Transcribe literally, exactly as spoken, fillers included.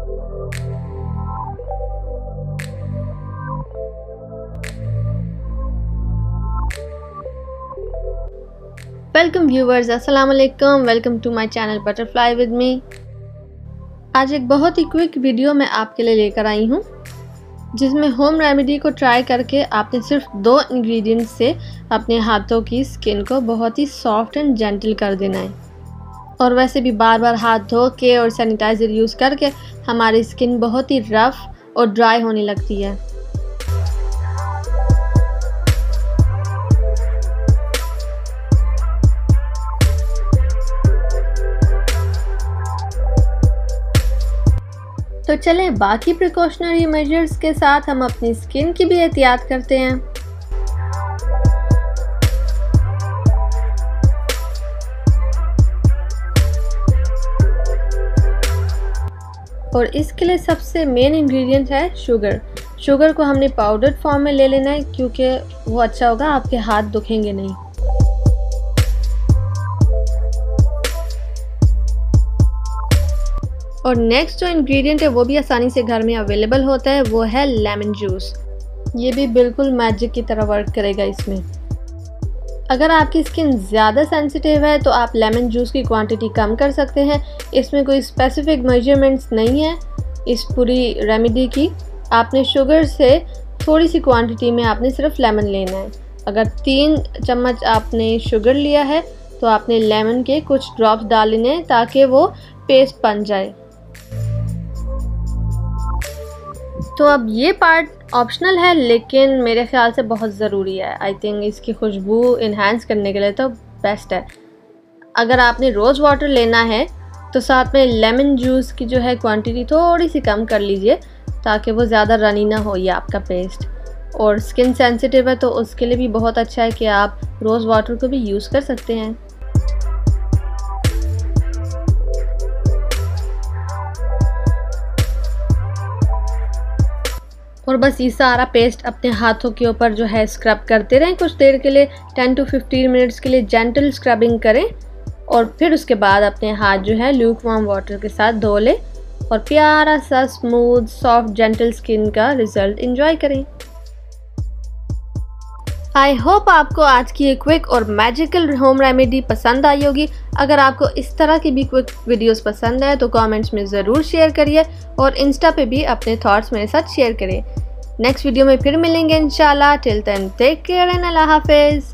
Welcome viewers, अस्सलाम वालेकुम। Welcome to my channel butterfly with me. आज एक बहुत ही क्विक वीडियो मैं आपके लिए लेकर आई हूँ, जिसमें होम रेमेडी को ट्राई करके आपने सिर्फ दो इंग्रेडिएंट्स से अपने हाथों की स्किन को बहुत ही सॉफ्ट एंड जेंटल कर देना है। और वैसे भी बार बार हाथ धो के और सैनिटाइज़र यूज़ करके हमारी स्किन बहुत ही रफ़ और ड्राई होने लगती है। तो चलें बाकी प्रिकॉशनरी मेजर्स के साथ हम अपनी स्किन की भी एहतियात करते हैं। और इसके लिए सबसे मेन इंग्रेडिएंट है शुगर। शुगर को हमने पाउडर फॉर्म में ले लेना है, क्योंकि वो अच्छा होगा, आपके हाथ दुखेंगे नहीं। और नेक्स्ट जो इंग्रेडिएंट है वो भी आसानी से घर में अवेलेबल होता है, वो है लेमन जूस। ये भी बिल्कुल मैजिक की तरह वर्क करेगा इसमें। अगर आपकी स्किन ज़्यादा सेंसिटिव है तो आप लेमन जूस की क्वांटिटी कम कर सकते हैं। इसमें कोई स्पेसिफिक मेजरमेंट्स नहीं है इस पूरी रेमेडी की। आपने शुगर से थोड़ी सी क्वांटिटी में आपने सिर्फ लेमन लेना है। अगर तीन चम्मच आपने शुगर लिया है तो आपने लेमन के कुछ ड्रॉप्स डाल लेने हैं ताकि वो पेस्ट बन जाए। तो अब ये पार्ट ऑप्शनल है, लेकिन मेरे ख्याल से बहुत ज़रूरी है। आई थिंक इसकी खुशबू इन्हांस करने के लिए तो बेस्ट है। अगर आपने रोज़ वाटर लेना है तो साथ में लेमन जूस की जो है क्वांटिटी थोड़ी सी कम कर लीजिए, ताकि वो ज़्यादा रनी ना हो ये आपका पेस्ट। और स्किन सेंसिटिव है तो उसके लिए भी बहुत अच्छा है कि आप रोज़ वाटर को भी यूज़ कर सकते हैं। और बस ये सारा पेस्ट अपने हाथों के ऊपर जो है स्क्रब करते रहें कुछ देर के लिए, टेन टू फिफ्टीन मिनट्स के लिए जेंटल स्क्रबिंग करें। और फिर उसके बाद अपने हाथ जो है ल्यूक वार्म वाटर के साथ धो लें और प्यारा सा स्मूथ सॉफ्ट जेंटल स्किन का रिजल्ट एंजॉय करें। आई होप आपको आज की ये क्विक और मैजिकल होम रेमेडी पसंद आई होगी। अगर आपको इस तरह की भी क्विक वीडियोस पसंद है तो कमेंट्स में ज़रूर शेयर करिए और इंस्टा पे भी अपने थॉट्स मेरे साथ शेयर करें। नेक्स्ट वीडियो में फिर मिलेंगे इंशाल्लाह। Till then take care and अल्लाह हाफिज़।